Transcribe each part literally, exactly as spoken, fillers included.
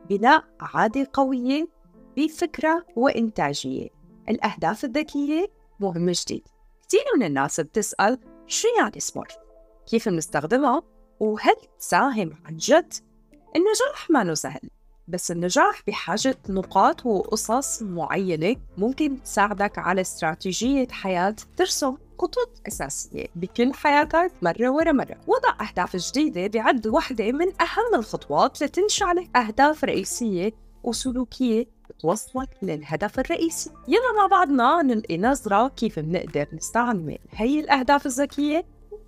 بناء عادة قوية بفكرة وإنتاجية. الأهداف الذكية مهمة جديد. كثير من الناس بتسأل شو يعني سمارت؟ كيف بنستخدمها؟ وهل تساهم عن جد؟ النجاح ما سهل، بس النجاح بحاجة نقاط وقصص معينة ممكن تساعدك على استراتيجية حياة ترسم خطوط أساسية بكل حياتك مرة ورا مرة. وضع أهداف جديدة بعد واحدة من أهم الخطوات لتنشأ عليك أهداف رئيسية وسلوكية بتوصلك للهدف الرئيسي. يلا مع بعضنا نلقي نظرة كيف بنقدر نستعمل هي الأهداف الذكية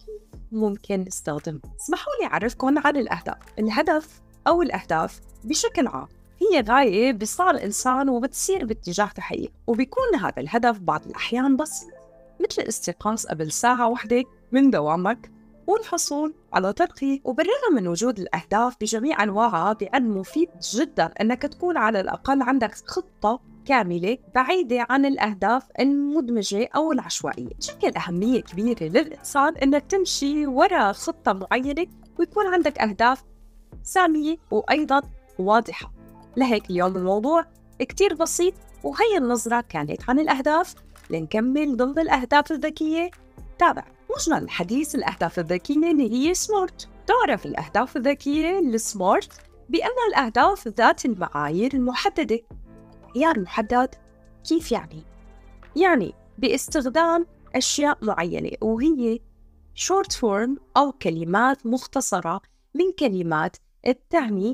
ممكن نستخدم. اسمحوا لي أعرفكم عن الأهداف. الهدف أو الأهداف بشكل عام هي غاية بيصنع الإنسان وبتصير باتجاه تحقيق، وبيكون هذا الهدف بعض الأحيان بسيط، مثل الاستيقاظ قبل ساعة واحدة من دوامك والحصول على ترقية. وبالرغم من وجود الأهداف بجميع أنواعها، بأن مفيد جداً أنك تكون على الأقل عندك خطة كاملة بعيدة عن الأهداف المدمجة أو العشوائية. تشكل أهمية كبيرة للإنسان أنك تمشي وراء خطة معينة ويكون عندك أهداف سامية وأيضاً واضحة. لهيك اليوم الموضوع كتير بسيط، وهي النظرة كانت عن الأهداف. لنكمل ضمن الأهداف الذكية. تابع مجمل الحديث الأهداف الذكية اللي هي سمارت. تعرف الأهداف الذكية السمارت بأن الأهداف ذات المعايير المحددة. معيار محدد كيف يعني؟ يعني باستخدام أشياء معينة، وهي short form أو كلمات مختصرة من كلمات بتعني.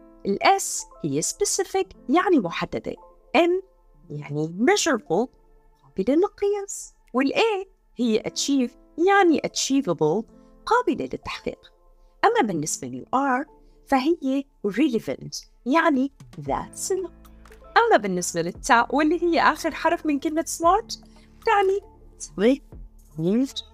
الS هي specific يعني محددة، M يعني measurable قابلة للقياس، والA هي achieve يعني achievable قابلة للتحقيق. أما بالنسبة للR فهي relevant يعني ذات سلة. أما بالنسبة للتاء واللي هي آخر حرف من كلمة smart تعني مقيد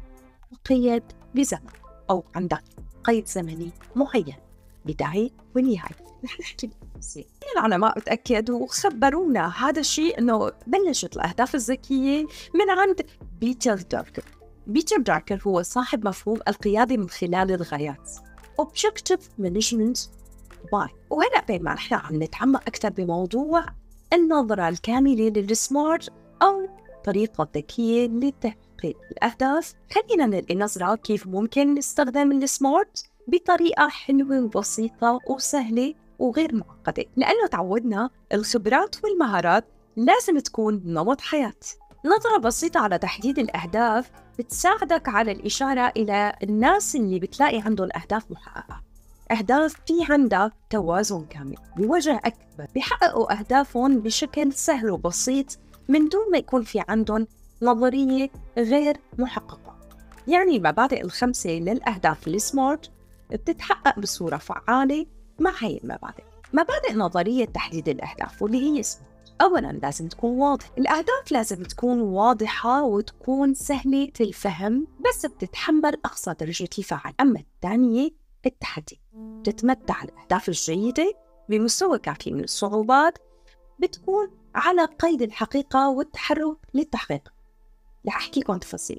مقيد بزمن، أو عندك قيد زمني معين، بداية ونهاية. نحن نحكي بالتفصيل. العلماء تأكدوا وخبرونا هذا الشيء إنه بلشت الأهداف الذكية من عند بيتر داركر. بيتر داركر هو صاحب مفهوم القيادة من خلال الغايات Objective Management By. وهلأ بين ما نحن عم نتعمق أكثر بموضوع النظرة الكاملة للسمارت أو طريقة ذكية لتحقيق الأهداف، خلينا نلقي نظرة كيف ممكن نستخدم السمارت بطريقة حلوة وبسيطة وسهلة وغير معقدة، لأنه تعودنا الخبرات والمهارات لازم تكون نمط حياة. نظرة بسيطة على تحديد الأهداف بتساعدك على الإشارة إلى الناس اللي بتلاقي عندهم أهداف محققة، أهداف في عندها توازن كامل بوجه أكبر، بيحققوا أهدافهم بشكل سهل وبسيط من دون ما يكون في عندهم نظرية غير محققة. يعني المبادئ الخمسة للأهداف السمارت بتتحقق بصورة فعالة مع هاي المبادئ. مبادئ نظرية تحديد الأهداف واللي هي سمارت. أولاً لازم تكون واضح. الأهداف لازم تكون واضحة وتكون سهلة الفهم، بس بتتحمل أقصى درجة الفعل. أما الثانية التحدي، بتتمتع الأهداف الجيدة بمستوى كافي من الصعوبات، بتكون على قيد الحقيقة والتحرك للتحقيق. رح أحكيكم تفاصيل.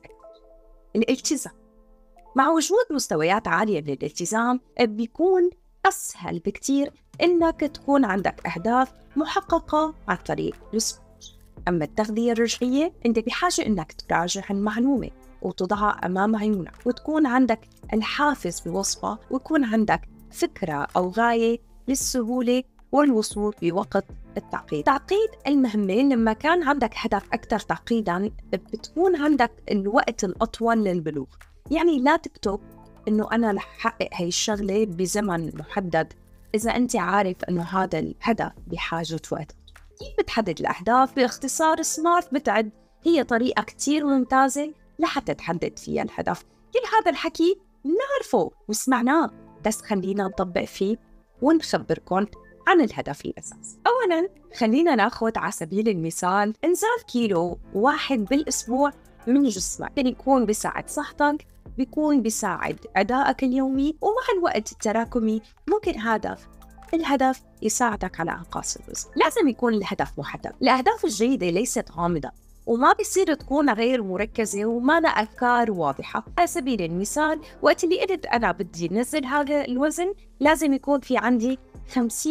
الالتزام، مع وجود مستويات عالية من الالتزام بيكون أسهل بكتير إنك تكون عندك أهداف محققة عن طريق السمارت. أما التغذية الرجعية، أنت بحاجة إنك تراجع المعلومة وتضعها أمام عيونك، وتكون عندك الحافز بوصفة، ويكون عندك فكرة أو غاية للسهولة والوصول بوقت التعقيد. تعقيد المهمة، لما كان عندك هدف أكثر تعقيداً بتكون عندك الوقت الأطول للبلوغ. يعني لا تكتب إنه أنا رح أحقق هاي الشغلة بزمن محدد إذا أنت عارف إنه هذا الهدف بحاجة وقت. كيف بتحدد الأهداف؟ باختصار سمارت بتعد هي طريقة كتير ممتازة لحتى تحدد فيها الهدف. كل هذا الحكي نعرفه وسمعناه، بس خلينا نطبق فيه ونخبركم عن الهدف الأساسي. أولاً خلينا ناخد على سبيل المثال إنزال كيلو واحد بالأسبوع من جسمك، يعني يكون بيساعد صحتك، بيكون بيساعد أدائك اليومي، ومع الوقت التراكمي ممكن هذا الهدف يساعدك على إنقاص الوزن. لازم يكون الهدف محدد. الأهداف الجيدة ليست غامضة، وما بيصير تكون غير مركزة وما لها أفكار واضحة. على سبيل المثال وقت اللي قلت أنا بدي نزل هذا الوزن، لازم يكون في عندي خمسين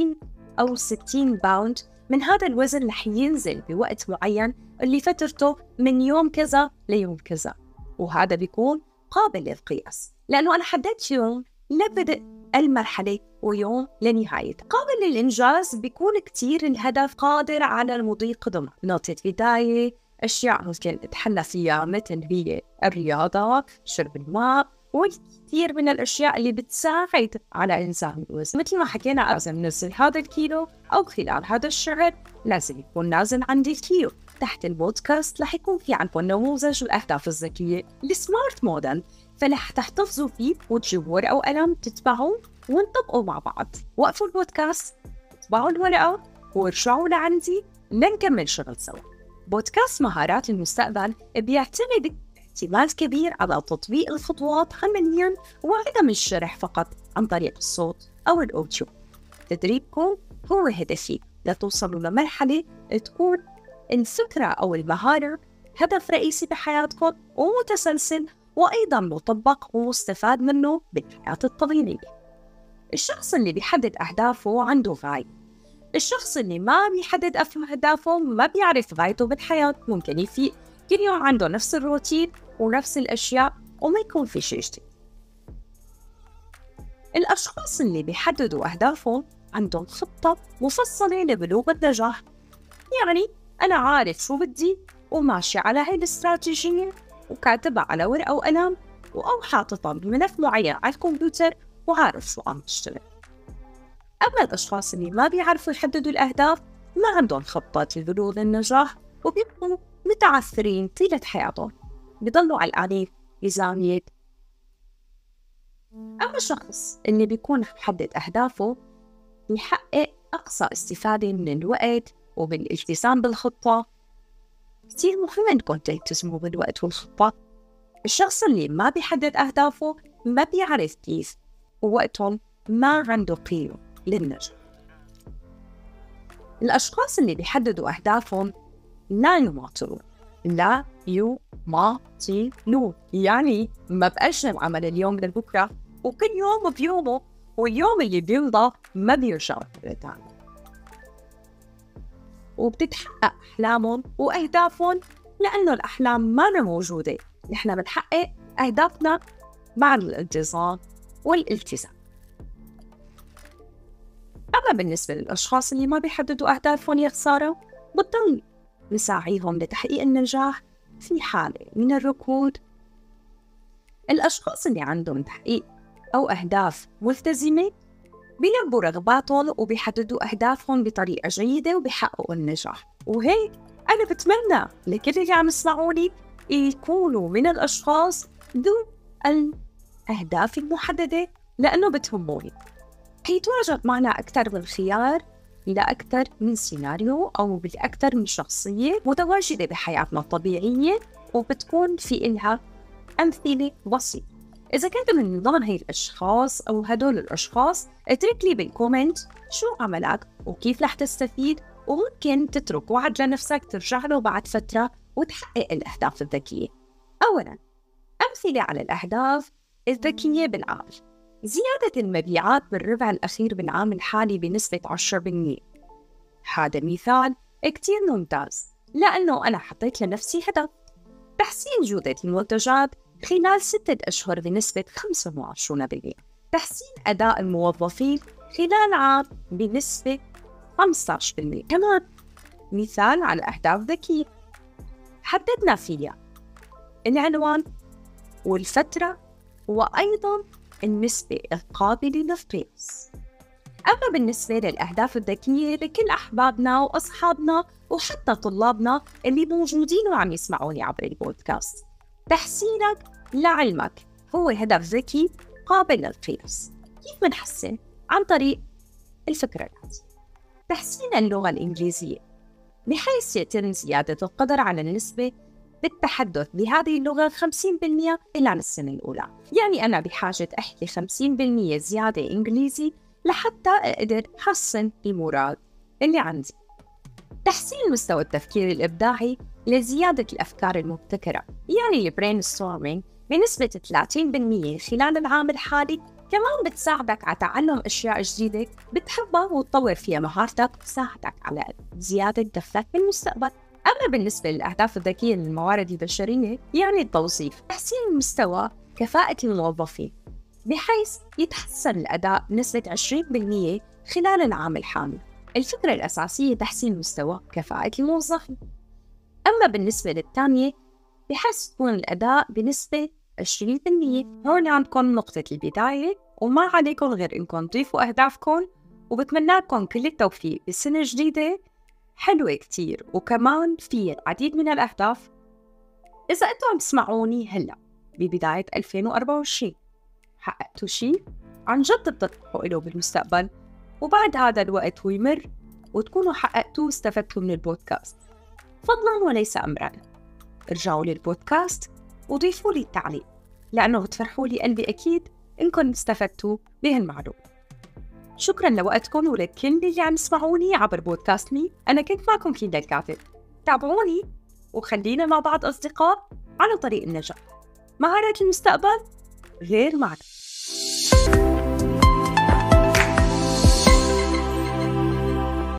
أو ستين باوند من هذا الوزن رح ينزل بوقت معين اللي فترته من يوم كذا ليوم كذا، وهذا بيكون قابل للقياس لأنه أنا حددت يوم لبدء المرحلة ويوم لنهايتها. قابل للإنجاز بيكون كتير الهدف قادر على المضي قدما، نقطة بداية، أشياء ممكن نتحلى فيها مثل هي الرياضة، شرب الماء، والكثير من الأشياء اللي بتساعد على إنزال الوزن. مثل ما حكينا لازم ننزل هذا الكيلو أو خلال هذا الشهر لازم يكون نازل عندي الكيلو. تحت البودكاست رح يكون في عندكم نموذج الأهداف الذكية السمارت موديل، فرح تحتفظوا فيه وتجيبوا ورقة وقلم تتبعوه ونطبقوا مع بعض. وقفوا البودكاست، اطبعوا الورقة وارجعوا لعندي لنكمل شغل سوا. بودكاست مهارات المستقبل بيعتمد احتمال كبير على تطبيق الخطوات عملياً وعدم الشرح فقط عن طريق الصوت أو الأوديو. تدريبكم هو هدفي لتوصلوا لمرحلة تكون الفكرة أو المهارة هدف رئيسي بحياتكم ومتسلسل وأيضاً مطبق ومستفاد منه بالحياة الطبيعية. الشخص اللي بيحدد أهدافه عنده غاية. الشخص اللي ما بيحدد أهدافه ما بيعرف غايته بالحياة، ممكن يفيق كل يوم عنده نفس الروتين ونفس الأشياء وما يكون في شيء جديد. الأشخاص اللي بيحددوا أهدافهم عندهم خطة مفصلة لبلوغ النجاح، يعني أنا عارف شو بدي وماشي على هاي الاستراتيجية وكاتبها على ورقة وقلم أو حاططها بملف معين على الكمبيوتر وعارف شو عم بشتغل. أما الأشخاص اللي ما بيعرفوا يحددوا الأهداف ما عندهم خطة لبلوغ النجاح وبيبقوا متعثرين طيلة حياتهم، بيضلوا علقانين بزاوية. أما الشخص اللي بيكون محدد أهدافه بيحقق أقصى استفادة من الوقت وبالالتزام بالخطة. كتير مهم إنكم تلتزموا بالوقت والخطة. الشخص اللي ما بيحدد أهدافه ما بيعرف كيف ووقتهم ما عنده قيمة للنجاح. الأشخاص اللي بيحددوا أهدافهم لا يماطلون، لا يماطلون يعني ما بأجل عمل اليوم لبكرة وكل يوم بيومه، واليوم اللي بيمضى ما بيرجع تاني. وبتتحقق أحلامهم وأهدافهم لأنه الأحلام ما موجودة، نحن بنحقق أهدافنا مع الانتظام والالتزام. أما بالنسبة للأشخاص اللي ما بيحددوا أهدافهم يا خسارة، بتضل نساعيهم لتحقيق النجاح في حالة من الركود. الأشخاص اللي عندهم تحقيق أو أهداف ملتزمة بيلبوا رغباتهم وبيحددوا أهدافهم بطريقة جيدة وبيحققوا النجاح. وهيك أنا بتمنى لكل اللي عم يسمعوني يكونوا من الأشخاص ذو الأهداف المحددة لأنه بتهموني. حيتواجد معنا أكثر من خيار لأكثر من سيناريو أو بأكثر من شخصية متواجدة بحياتنا الطبيعية وبتكون في إلها أمثلة بسيطة. إذا كنت من ضمن هاي الأشخاص أو هدول الأشخاص اترك لي بالكومنت شو عملك وكيف رح تستفيد، وممكن تترك وعد لنفسك ترجع له بعد فترة وتحقق الأهداف الذكية. أولاً، أمثلة على الأهداف الذكية بالعام: زيادة المبيعات بالربع الأخير بالعام الحالي بنسبة عشرة بالمئة. هذا مثال كتير ممتاز لأنه أنا حطيت لنفسي هدف. تحسين جودة المنتجات خلال ستة أشهر بنسبة خمسة وعشرين بالمئة. تحسين أداء الموظفين خلال عام بنسبة خمسة عشر بالمئة. كمان مثال على أهداف ذكية حددنا فيها العنوان والفترة وأيضاً النسبة القابلة للقياس. أما بالنسبة للأهداف الذكية لكل أحبابنا وأصحابنا وحتى طلابنا اللي موجودين وعم يسمعوني عبر البودكاست، تحسينك لعلمك هو هدف ذكي قابل للقياس. كيف منحسن؟ عن طريق الفكرة الآتية: تحسين اللغة الإنجليزية بحيث يتم زيادة القدر على النسبة بالتحدث بهذه اللغة خمسين بالمئة خلال السنة الأولى. يعني أنا بحاجة أحكي خمسين بالمئة زيادة إنجليزي لحتى أقدر أحسن المراد اللي عندي. تحسين مستوى التفكير الإبداعي لزيادة الأفكار المبتكرة، يعني البرين ستورمينج بنسبة ثلاثين بالمئة خلال العام الحالي كمان بتساعدك على تعلم أشياء جديدة بتحبها وتطور فيها مهارتك وتساعدك على زيادة دخلك بالمستقبل. أما بالنسبة للأهداف الذكية للموارد البشرية يعني التوظيف، تحسين مستوى كفاءة الموظفين بحيث يتحسن الأداء بنسبة عشرين بالمئة خلال العام الحالي. الفكرة الأساسية تحسين مستوى كفاءة الموظفين. أما بالنسبة للثانية بحيث تكون الأداء بنسبة عشرين بالمئة. هون عندكم نقطة البداية، وما عليكم غير إنكم تضيفوا أهدافكم، وبتمنى لكم كل التوفيق بسنة جديدة حلوة كتير وكمان في العديد من الأهداف. إذا أنتم عم تسمعوني هلأ ببداية ألفين وأربعة وعشرين حققتوا شيء عن جد بتطمحوا له بالمستقبل، وبعد هذا الوقت ويمر وتكونوا حققتوا واستفدتوا من البودكاست، فضلاً وليس أمراً ارجعوا للبودكاست وضيفوا لي التعليق، لأنه بتفرحوا لي قلبي أكيد إنكم استفدتوا بهالمعلومة. شكراً لوقتكم ولكل اللي عم يسمعوني عبر بودكاست مي. أنا كنت معكم كيندا الكاتب. تابعوني وخلينا مع بعض أصدقاء على طريق النجاح. مهارات المستقبل غير معنا.